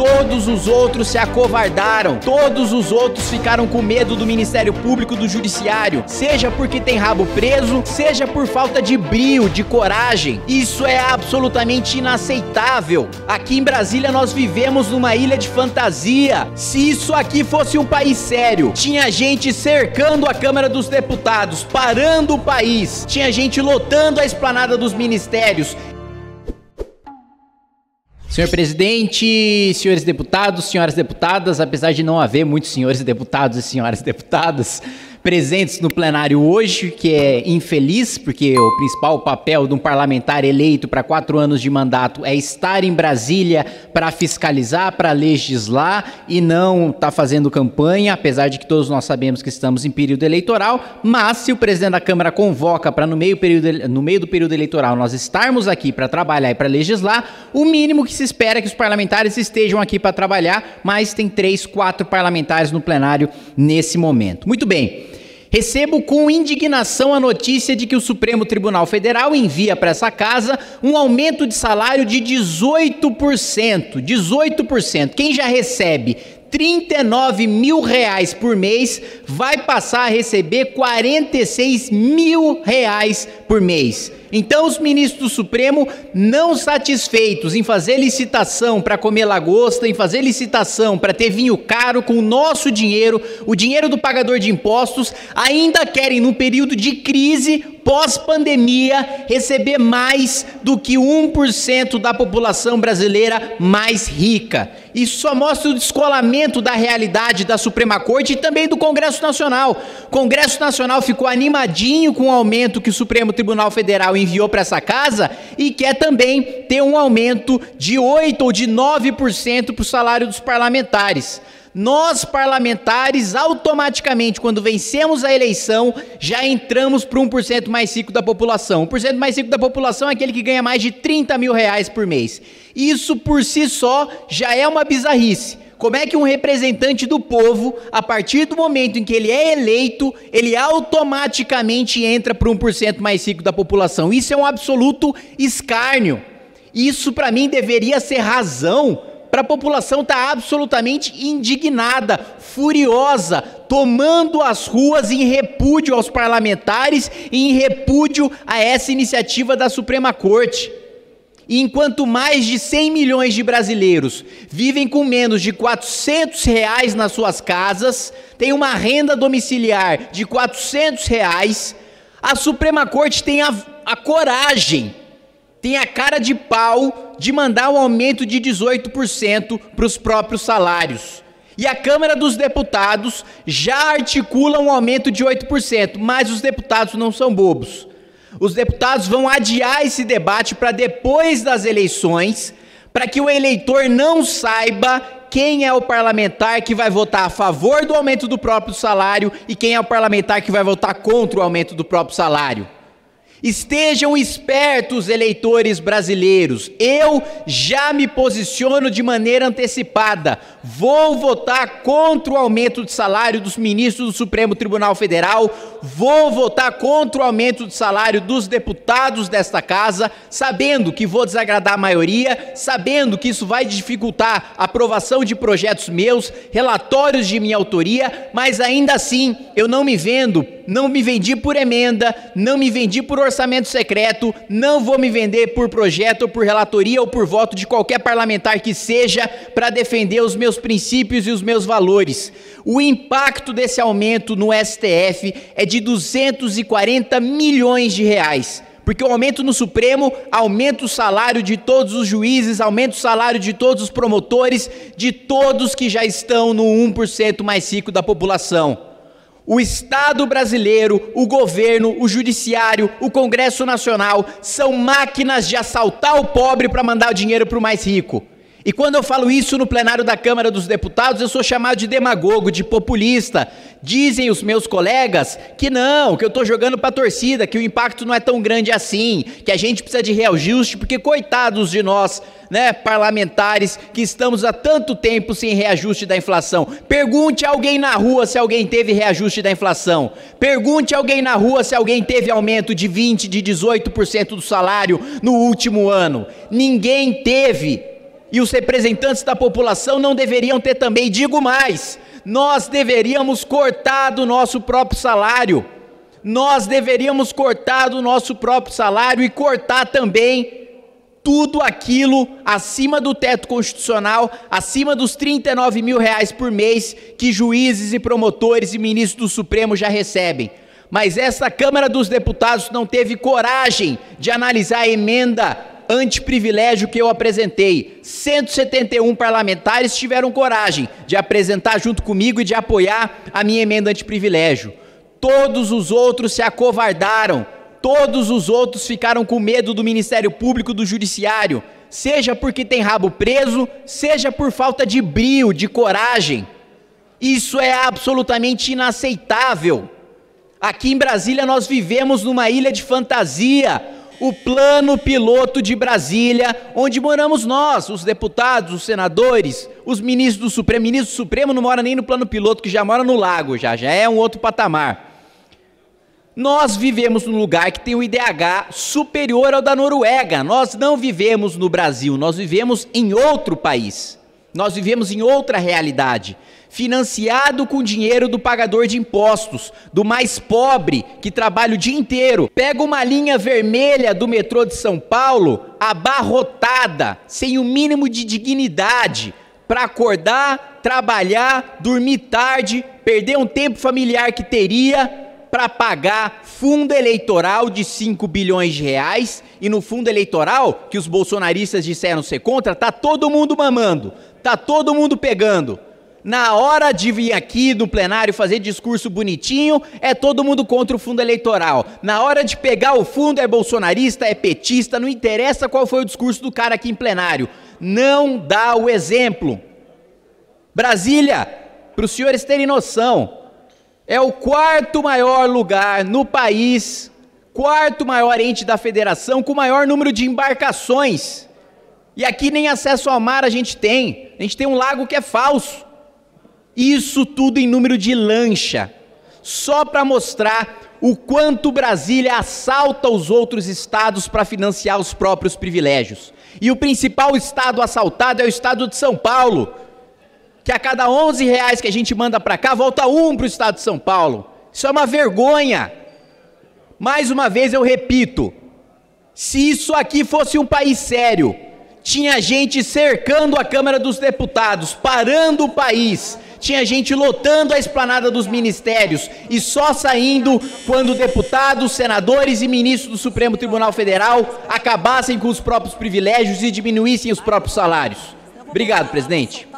Todos os outros se acovardaram. Todos os outros ficaram com medo do Ministério Público, do Judiciário. Seja porque tem rabo preso, seja por falta de brio, de coragem. Isso é absolutamente inaceitável. Aqui em Brasília nós vivemos numa ilha de fantasia. Se isso aqui fosse um país sério, tinha gente cercando a Câmara dos Deputados, parando o país. Tinha gente lotando a esplanada dos ministérios. Senhor presidente, senhores deputados, senhoras deputadas, apesar de não haver muitos senhores deputados e senhoras deputadas presentes no plenário hoje, que é infeliz, porque o principal papel de um parlamentar eleito para 4 anos de mandato é estar em Brasília para fiscalizar, para legislar e não estar fazendo campanha, apesar de que todos nós sabemos que estamos em período eleitoral, mas se o presidente da Câmara convoca para no meio do período eleitoral nós estarmos aqui para trabalhar e para legislar, o mínimo que se espera é que os parlamentares estejam aqui para trabalhar, mas tem 3, 4 parlamentares no plenário nesse momento. Muito bem. Recebo com indignação a notícia de que o Supremo Tribunal Federal envia para essa casa um aumento de salário de 18%. 18%. Quem já recebe R$39 mil por mês vai passar a receber R$46 mil por mês. Então os ministros do Supremo, não satisfeitos em fazer licitação para comer lagosta, em fazer licitação para ter vinho caro com o nosso dinheiro, o dinheiro do pagador de impostos, ainda querem, num período de crise, pós-pandemia, receber mais do que 1% da população brasileira mais rica. Isso só mostra o descolamento da realidade da Suprema Corte e também do Congresso Nacional. O Congresso Nacional ficou animadinho com o aumento que o Supremo Tribunal Federal enviou para essa casa e quer também ter um aumento de 8% ou de 9% para o salário dos parlamentares. Nós, parlamentares, automaticamente, quando vencemos a eleição, já entramos para 1% mais rico da população. 1% mais rico da população é aquele que ganha mais de R$30 mil por mês. Isso, por si só, já é uma bizarrice. Como é que um representante do povo, a partir do momento em que ele é eleito, ele automaticamente entra para 1% mais rico da população? Isso é um absoluto escárnio. Isso, para mim, deveria ser razão para a população estar absolutamente indignada, furiosa, tomando as ruas em repúdio aos parlamentares e em repúdio a essa iniciativa da Suprema Corte. E enquanto mais de 100 milhões de brasileiros vivem com menos de R$400 nas suas casas, tem uma renda domiciliar de R$400, a Suprema Corte tem a coragem, tem a cara de pau de mandar um aumento de 18% para os próprios salários. E a Câmara dos Deputados já articula um aumento de 8%, mas os deputados não são bobos. Os deputados vão adiar esse debate para depois das eleições, para que o eleitor não saiba quem é o parlamentar que vai votar a favor do aumento do próprio salário e quem é o parlamentar que vai votar contra o aumento do próprio salário. Estejam espertos, eleitores brasileiros. Eu já me posiciono de maneira antecipada. Vou votar contra o aumento de salário dos ministros do Supremo Tribunal Federal. Vou votar contra o aumento de salário dos deputados desta casa, sabendo que vou desagradar a maioria, sabendo que isso vai dificultar a aprovação de projetos meus, relatórios de minha autoria, mas ainda assim eu não me vendo, não me vendi por emenda, não me vendi por orçamento secreto, não vou me vender por projeto ou por relatoria ou por voto de qualquer parlamentar que seja para defender os meus princípios e os meus valores. O impacto desse aumento no STF é de R$240 milhões. Porque o aumento no Supremo aumenta o salário de todos os juízes, aumenta o salário de todos os promotores, de todos que já estão no 1% mais rico da população. O Estado brasileiro, o governo, o judiciário, o Congresso Nacional são máquinas de assaltar o pobre para mandar o dinheiro para o mais rico. E quando eu falo isso no plenário da Câmara dos Deputados, eu sou chamado de demagogo, de populista. Dizem os meus colegas que não, que eu estou jogando para a torcida, que o impacto não é tão grande assim, que a gente precisa de reajuste, porque coitados de nós, né, parlamentares, que estamos há tanto tempo sem reajuste da inflação. Pergunte a alguém na rua se alguém teve reajuste da inflação. Pergunte a alguém na rua se alguém teve aumento de 20%, de 18% do salário no último ano. Ninguém teve. E os representantes da população não deveriam ter também. Digo mais, nós deveríamos cortar do nosso próprio salário. Nós deveríamos cortar do nosso próprio salário e cortar também tudo aquilo acima do teto constitucional, acima dos R$39 mil por mês que juízes e promotores e ministros do Supremo já recebem. Mas essa Câmara dos Deputados não teve coragem de analisar a emenda antiprivilégio que eu apresentei. 171 parlamentares tiveram coragem de apresentar junto comigo e de apoiar a minha emenda antiprivilégio. Todos os outros se acovardaram, todos os outros ficaram com medo do Ministério Público, do Judiciário, seja porque tem rabo preso, seja por falta de brio, de coragem. Isso é absolutamente inaceitável. Aqui em Brasília nós vivemos numa ilha de fantasia, o plano piloto de Brasília, onde moramos nós, os deputados, os senadores, os ministros do Supremo. O ministro do Supremo não mora nem no plano piloto, que já mora no lago, já é um outro patamar. Nós vivemos num lugar que tem um IDH superior ao da Noruega. Nós não vivemos no Brasil, nós vivemos em outro país. Nós vivemos em outra realidade, financiado com dinheiro do pagador de impostos, do mais pobre, que trabalha o dia inteiro. Pega uma linha vermelha do metrô de São Paulo, abarrotada, sem o mínimo de dignidade, para acordar, trabalhar, dormir tarde, perder um tempo familiar que teria para pagar fundo eleitoral de 5 bilhões de reais, e no fundo eleitoral, que os bolsonaristas disseram ser contra, tá todo mundo mamando, tá todo mundo pegando. Na hora de vir aqui no plenário fazer discurso bonitinho, é todo mundo contra o fundo eleitoral. Na hora de pegar o fundo, é bolsonarista, é petista, não interessa qual foi o discurso do cara aqui em plenário. Não dá o exemplo. Brasília, para os senhores terem noção, é o quarto maior lugar no país, quarto maior ente da federação, com o maior número de embarcações. E aqui nem acesso ao mar a gente tem um lago que é falso. Isso tudo em número de lancha, só para mostrar o quanto Brasília assalta os outros estados para financiar os próprios privilégios. E o principal estado assaltado é o estado de São Paulo, que a cada R$11 que a gente manda para cá, volta um para o estado de São Paulo. Isso é uma vergonha. Mais uma vez eu repito, se isso aqui fosse um país sério, tinha gente cercando a Câmara dos Deputados, parando o país, tinha gente lotando a esplanada dos ministérios e só saindo quando deputados, senadores e ministros do Supremo Tribunal Federal acabassem com os próprios privilégios e diminuíssem os próprios salários. Obrigado, presidente.